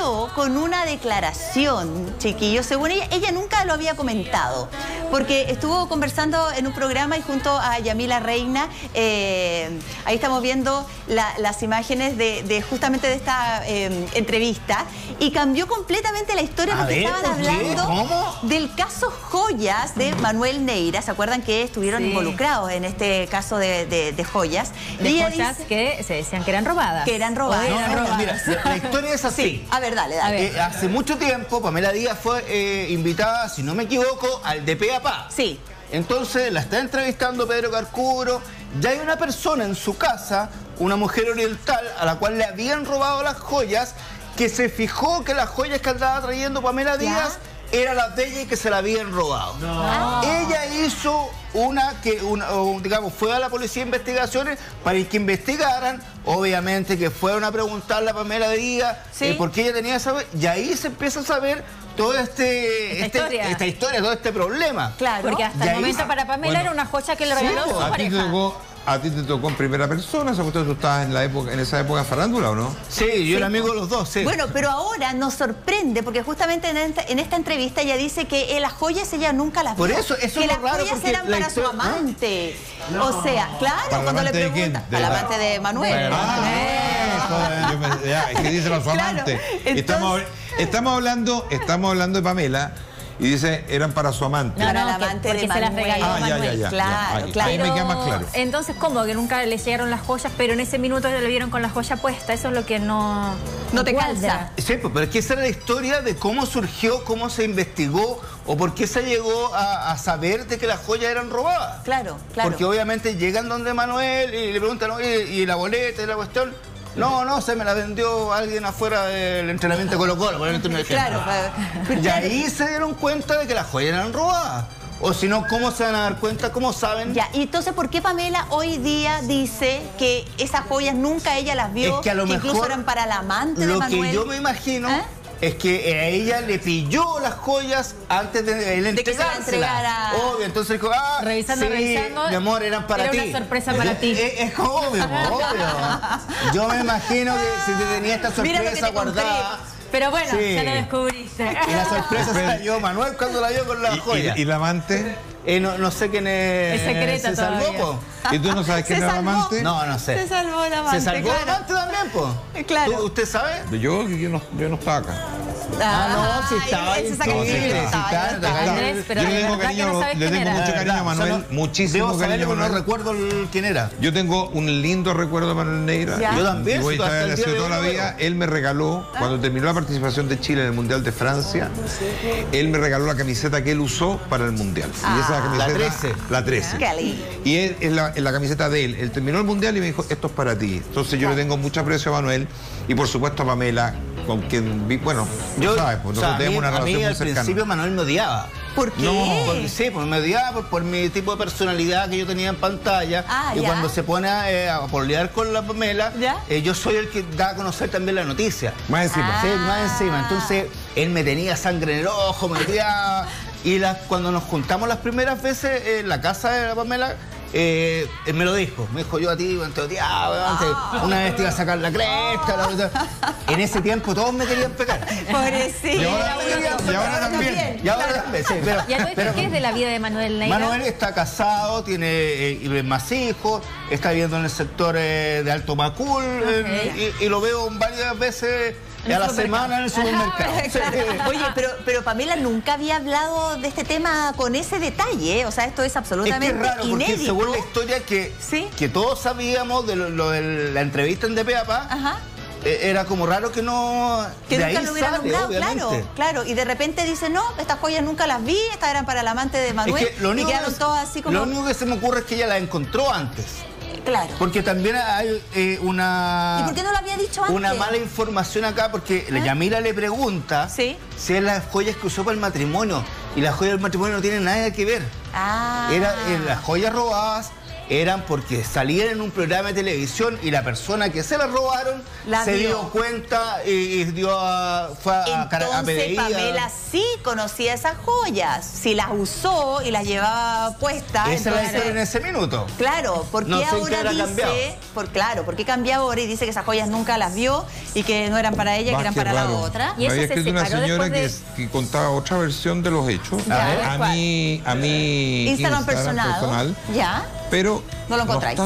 salió con una declaración, chiquillos. Según ella nunca lo había comentado, porque estuvo conversando en un programa y junto a Yamila Reina, ahí estamos viendo las imágenes justamente de esta entrevista, y cambió completamente la historia porque estaban hablando del caso Joyas de Manuel Neira. ¿Se acuerdan que estuvieron involucrados en este caso de joyas? De joyas que se decían que eran robadas. Que eran robadas. No, mira, la historia es así. Sí. A ver, dale. Hace mucho tiempo, Pamela Díaz fue invitada, si no me equivoco, al de Pe a Pa. Sí. Entonces la está entrevistando Pedro Carcuro. Ya hay una persona en su casa, una mujer oriental, a la cual le habían robado las joyas, que se fijó que las joyas que andaba trayendo Pamela Díaz eran las de ella y que se la habían robado. No. Ella hizo digamos, fue a la policía de investigaciones para que investigaran, obviamente que fueron a preguntarle a Pamela Díaz por qué ella tenía esa... Y ahí se empieza a saber toda esta historia, todo este problema. Claro. Porque hasta el momento para Pamela era una joya que le regaló su pareja. ¿A ti te tocó en primera persona? ¿Se tú estabas en esa época farándula o no? Sí, yo era amigo de los dos, sí. Bueno, pero ahora nos sorprende porque justamente en esta entrevista ella dice que las joyas ella nunca las vio. Por eso es que las raro joyas eran para su amante. No. O sea, claro, cuando le preguntan. Para el amante de Manuel. Es que dicen a su amante. Estamos hablando de Pamela. Y dice, eran para su amante. Para el amante de Manuel. Se las regaló Manuel. Claro. Ahí me queda más claro. Entonces, ¿cómo? Que nunca le llegaron las joyas, pero en ese minuto le vieron con la joya puesta. Eso es lo que no te calza. Sí, pero es que esa era la historia de cómo surgió, cómo se investigó o por qué se llegó a saber de que las joyas eran robadas. Claro. Porque obviamente llegan donde Manuel y le preguntan, oye, ¿y la boleta y la cuestión? No, se me la vendió alguien afuera del entrenamiento de Colo-Colo, por ejemplo. Claro. Y ahí se dieron cuenta de que las joyas eran robadas. O si no, ¿cómo se van a dar cuenta? ¿Cómo saben? Ya, y entonces, ¿por qué Pamela hoy día dice que esas joyas nunca ella las vio? Es que a lo mejor incluso eran para la amante de Manuel. Lo que yo me imagino es que a ella le pilló las joyas antes de él entregárselas. Obvio, entonces dijo, revisando, mi amor, eran para ti. Era una sorpresa para ti. Es obvio. Yo me imagino que si te tenía esta sorpresa guardada... Pero bueno, ya lo descubriste. Y la sorpresa salió Manuel cuando la vio con la joya. ¿Y la amante? No sé quién es. Es secreta ¿Se salvó, po? ¿Y tú no sabes quién era el amante? No sé. Se salvó la amante. ¿Se salvó la amante también, po? Claro. ¿Usted sabe? Yo no estaba acá. No, si estaba ahí. Yo le tengo mucho cariño a Manuel, muchísimo cariño a Manuel. No recuerdo quién era. Yo tengo un lindo recuerdo de Manuel Neira. Yo también. Y voy a estar agradecido toda la vida. Él me regaló, cuando terminó la participación de Chile en el Mundial de Francia, él me regaló la camiseta que él usó para el Mundial. Y esa camiseta, la 13. Y es la camiseta de él. Él terminó el Mundial y me dijo, esto es para ti. Entonces yo le tengo mucho aprecio a Manuel y por supuesto a Pamela, con quien vi, bueno, sabes, pues nosotros tenemos una relación muy cercana. Al principio Manuel me odiaba. ¿Por qué? Porque me odiaba por mi tipo de personalidad que yo tenía en pantalla. Y cuando se pone a pololear con la Pamela, yo soy el que da a conocer también la noticia. Más encima. Sí, más encima. Entonces, él me tenía sangre en el ojo, me odiaba. Y cuando nos juntamos las primeras veces en la casa de la Pamela, él me lo dijo. Me dijo, yo a ti te odiaba, una vez te iba a sacar la cresta. En ese tiempo todos me querían pegar. Pobrecito. Y ahora también. Y ahora también, sí. Pero ¿qué es de la vida de Manuel Neira? Manuel está casado, tiene más hijos, está viviendo en el sector de Alto Macul y lo veo varias veces a la semana en el supermercado. Oye, pero Pamela nunca había hablado de este tema con ese detalle, ¿eh? O sea, esto es absolutamente inédito. Porque según la historia que todos sabíamos de lo de la entrevista en De Pe a Pa, era como raro que no... Que nunca lo hubiera nombrado, claro. Y de repente dice, no, estas joyas nunca las vi, estas eran para el amante de Manuel. Es que lo único que se me ocurre es que ella las encontró antes. Claro. Porque también hay una... ¿Y por qué no lo había dicho antes? Una mala información acá, porque Yamila le pregunta si es las joyas que usó para el matrimonio. Y las joyas del matrimonio no tienen nada que ver. Eran las joyas robadas eran porque salían en un programa de televisión y la persona que se la robaron se dio cuenta y fue a Entonces Pamela sí conocía esas joyas, si las usó y las llevaba puestas. Esa la hicieron en ese minuto. Claro, porque no sé ahora dice, porque cambiaba ahora y dice que esas joyas nunca las vio y que no eran para ella, que eran para la otra. Y había escrito una señora que contaba otra versión de los hechos a mi Instagram personal. Ya. Pero no lo encontráis.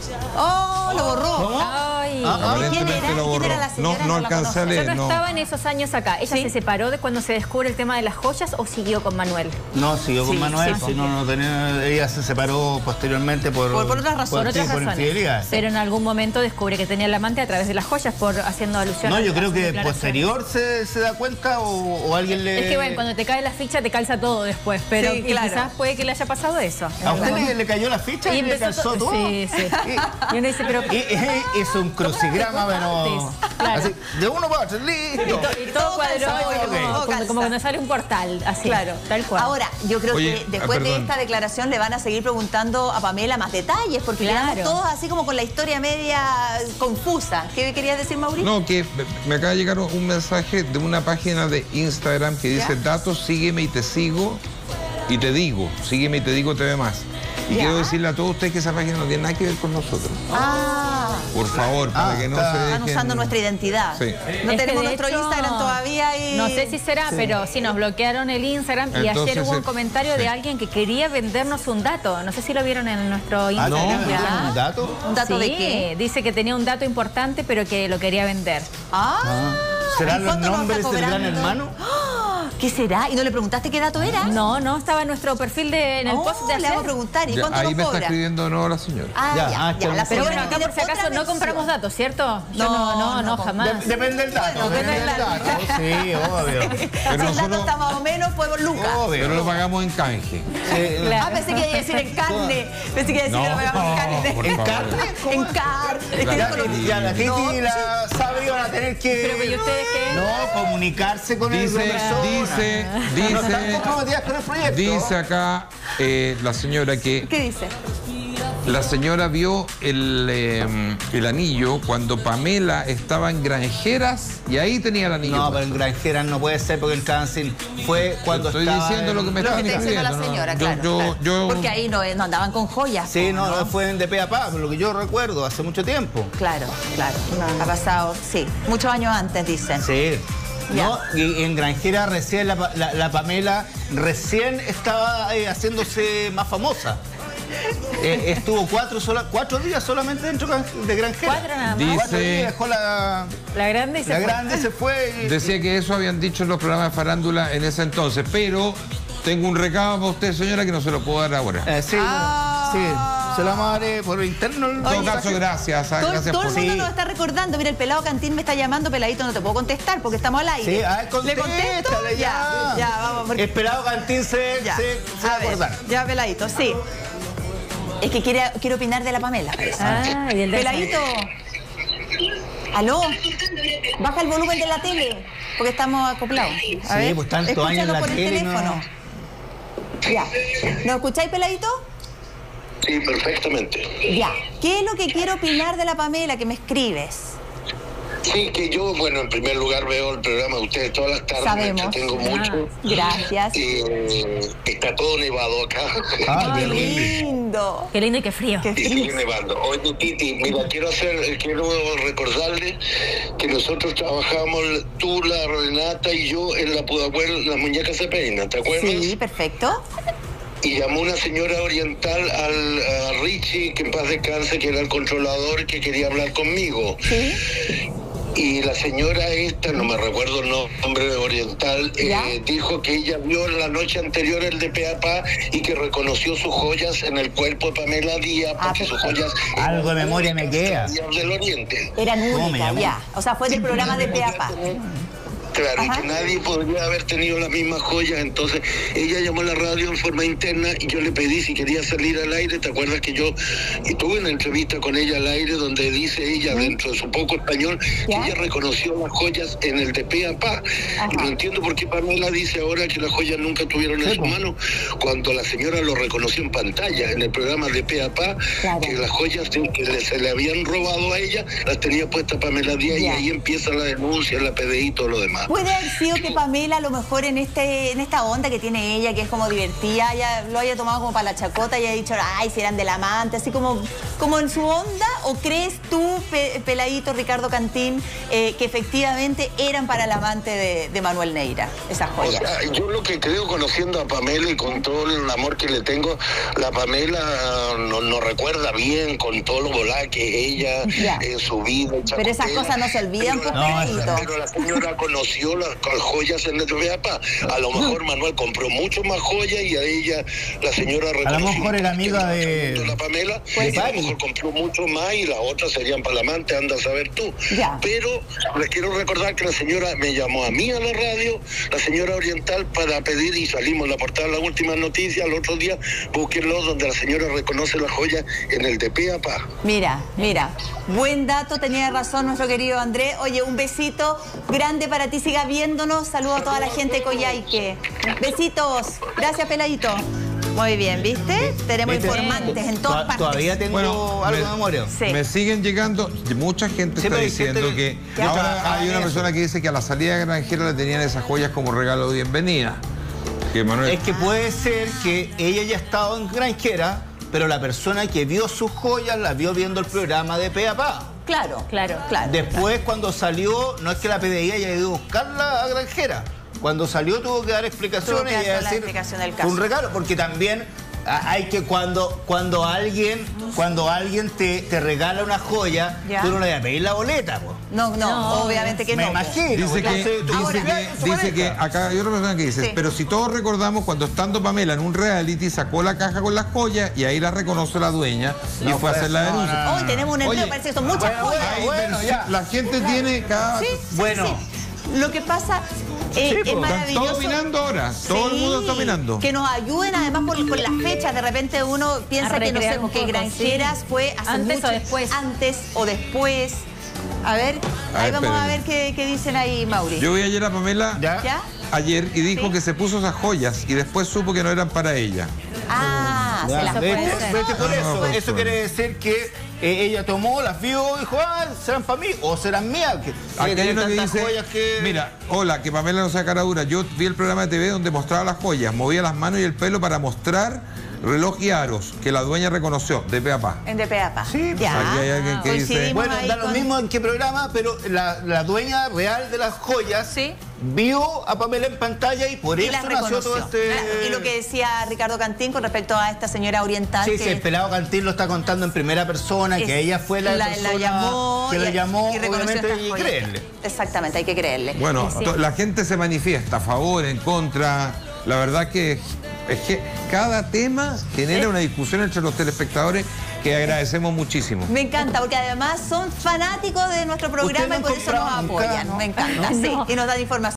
Lo borró. ¿Quién era la señora? No alcancé a leer. No estaba en esos años acá. ¿Ella se separó de cuando se descubre el tema de las joyas o siguió con Manuel? No, siguió con Manuel. Ella se separó posteriormente por otras razones. Por infidelidad. Pero en algún momento descubre que tenía el amante a través de las joyas, haciendo alusión a... No, yo creo que posterior se da cuenta o alguien le... Es que bueno, cuando te cae la ficha te calza todo después, pero quizás puede que le haya pasado eso. ¿A usted le cayó la ficha y le calzó todo? Sí. Y uno dice, pero... Es un crucigrama, pero... Claro. Así, de uno para otro, listo. Y todo cuadró, como cuando sale un portal, así. Claro, tal cual. Ahora, yo creo que después de esta declaración le van a seguir preguntando a Pamela más detalles, porque quedamos todos así como con la historia media confusa. ¿Qué querías decir, Mauricio? No, que me acaba de llegar un mensaje de una página de Instagram que dice: datos, sígueme y te sigo y te digo, sígueme y te digo, te ve más. Y quiero decirle a todos ustedes que esa página no tiene nada que ver con nosotros. Por favor, para que no se dejen... Están usando nuestra identidad. Sí. No tenemos nuestro Instagram todavía y... No sé si será, pero sí nos bloquearon el Instagram. Y ayer hubo un comentario de alguien que quería vendernos un dato. No sé si lo vieron en nuestro Instagram. ¿Un dato? ¿Un dato de qué? Dice que tenía un dato importante, pero que lo quería vender. ¿Serán los nombres del Gran Hermano? ¿Qué será? ¿Y no le preguntaste qué dato era? No, estaba en nuestro perfil en el post de ayer. Le vamos a preguntar. ¿Y cuánto ahí nos me cobra? está escribiendo de nuevo la señora. Pero bueno, acá por si acaso no compramos datos, ¿cierto? No, jamás. Depende del dato. Depende del dato. Sí, obvio. Pero si el dato está más o menos, fue por Lucas. Pero lo pagamos en canje. Pensé que iba a decir en carne. Pensé que iba a decir que lo pagamos en carne. ¿En carne? En carne. Ya la Titi y la Sabri van a tener que... Pero ¿y ustedes qué? No, comunicarse con el profesor. Dice acá la señora que... ¿Qué dice? La señora vio el anillo cuando Pamela estaba en Granjeras y ahí tenía el anillo. No, pero en Granjeras no puede ser porque el cáncer fue cuando estoy diciendo lo que me estaban diciendo la señora, claro. Porque ahí no andaban con joyas. Sí, no fue de pe a pa, lo que yo recuerdo, hace mucho tiempo. Claro. Ha pasado, sí, muchos años antes, dicen. Sí. ¿No? Y en Granjera recién la Pamela recién estaba haciéndose más famosa. Estuvo 4 días solamente dentro de Granjera. 4 nada más. 4 días dejó la grande se fue. Decía que eso habían dicho en los programas de farándula en ese entonces, pero tengo un recado para usted, señora, que no se lo puedo dar ahora. Sí. Se lo vamos a dar por interno. En todo caso, gracias. Todo el mundo nos está recordando. Mira, el pelado Cantín me está llamando. Peladito, no te puedo contestar porque estamos al aire. Sí, ¿le contesto? Ya, vamos. Porque... El pelado Cantín se va a acordar. Ya, Peladito, sí. Es que quiere opinar de la Pamela. Peladito. ¿Aló? Baja el volumen de la tele porque estamos acoplados. A ver, pues tantos años en la por el tele, teléfono. Ya. ¿Nos escucháis, Peladito? Sí, perfectamente. Ya. ¿Qué es lo que quiero opinar de la Pamela que me escribes? Sí, que yo, bueno, en primer lugar veo el programa de ustedes todas las tardes. Sabemos. Me entretengo mucho. Gracias. Está todo nevado acá. ¡Qué lindo! Qué lindo y qué frío. Y sigue nevando. Oye, Titi, mira, quiero recordarle que nosotros trabajamos, tú, la Renata y yo, en la Pudahuel, las muñecas se peinan, ¿te acuerdas? Sí, perfecto. Y llamó una señora oriental a Richie, que en paz descanse, que era el controlador, que quería hablar conmigo. Sí. Y la señora esta, no me recuerdo el nombre oriental, dijo que ella vio la noche anterior el de Peapá y que reconoció sus joyas en el cuerpo de Pamela Díaz, porque sus joyas... Algo de memoria me queda. Del Oriente. Eran únicas, ya. O sea, fue del programa de Peapá. Claro, y que nadie podría haber tenido las mismas joyas. Entonces ella llamó a la radio en forma interna y yo le pedí si quería salir al aire. ¿Te acuerdas que yo tuve una entrevista con ella al aire donde dice ella, dentro de su poco español, que ella reconoció las joyas en el de pe a pa? Y no entiendo por qué Pamela dice ahora que las joyas nunca tuvieron en su mano, cuando la señora lo reconoció en pantalla, en el programa de pe a pa, que las joyas que se le habían robado a ella, las tenía puestas Pamela Díaz, y ahí empieza la denuncia, la PDI y todo lo demás. Puede haber sido que Pamela, a lo mejor en esta onda que tiene ella, que es como divertida, ella lo haya tomado como para la chacota y haya dicho, ay, si eran del amante, así como en su onda, o crees tú, peladito Ricardo Cantín, que efectivamente eran para el amante de Manuel Neira, esas joyas? O sea, yo lo que creo, conociendo a Pamela y con todo el amor que le tengo, la Pamela no recuerda bien con todo lo volada que es ella en su vida. Pero esas cosas no se olvidan, pues, peladito. Pero la señora conoció las joyas en el pe a pa. A lo mejor Manuel compró mucho más joyas y a ella la señora reconoció. A lo mejor era amiga de la Pamela, y a lo mejor compró mucho más y las otras serían para el amante, anda a saber tú. Pero les quiero recordar que la señora me llamó a mí a la radio, la señora Oriental, para pedir, y salimos en la portada de las últimas noticias el otro día, búsquenlo, donde la señora reconoce las joyas en el de pe a pa. Mira, buen dato, tenía razón nuestro querido Andrés. Oye, un besito grande para ti, siga viéndonos. Saludos a toda la gente de Coyhaique. Besitos. Gracias, peladito. Muy bien, ¿viste? Tenemos informantes en todas partes. Todavía tengo algo de memoria. Sí. Me siguen llegando, mucha gente está diciendo que ahora hay una persona que dice que a la salida de Granjera le tenían esas joyas como regalo de bienvenida. Es que puede ser que ella ya estaba en Granjera, pero la persona que vio sus joyas la vio viendo el programa de pe a pa. Claro. Después, cuando salió, no es que la PDI haya ido a buscarla a Granjera. Cuando salió tuvo que dar explicaciones y decir un regalo, porque también hay que cuando alguien te regala una joya, tú no le vas a pedir la boleta, po. No, obviamente que no. Me imagino. Dice que acá hay otra persona que dice, pero si todos recordamos cuando estando Pamela en un reality sacó la caja con las joyas y ahí la reconoce la dueña y fue a hacer la denuncia. Hoy tenemos un empleo, parece que son muchas joyas. La gente tiene cada... Lo que pasa es maravilloso. Están opinando ahora, todo el mundo está opinando. Que nos ayuden además por las fechas. De repente uno piensa que, no sé, que Granjeras fue hace antes o después. Antes o después. A ver, ahí vamos a ver qué dicen ahí, Mauri. Yo vi ayer a Pamela ayer y dijo que se puso esas joyas y después supo que no eran para ella. Se las por eso quiere decir que ella tomó, las vio y dijo, serán para mí o serán mías. Aquí hay uno que dice, mira, hola, que Pamela no sea cara dura. Yo vi el programa de TV donde mostraba las joyas, movía las manos y el pelo para mostrar reloj y aros, que la dueña reconoció, de pe a pa. En de pe a pa. Sí, ya. Aquí hay alguien que dice... Bueno, da lo mismo en qué programa, pero la dueña real de las joyas vio a Pamela en pantalla y por eso nació todo este... Y lo que decía Ricardo Cantín con respecto a esta señora Oriental. Sí, el pelado Cantín lo está contando en primera persona, que ella fue la persona que la llamó, obviamente, y creerle. Exactamente, hay que creerle. Bueno, la gente se manifiesta a favor, en contra. La verdad que es que cada tema genera una discusión entre los telespectadores que agradecemos muchísimo. Me encanta, porque además son fanáticos de nuestro programa y por eso nos apoyan. Me encanta, y nos dan información.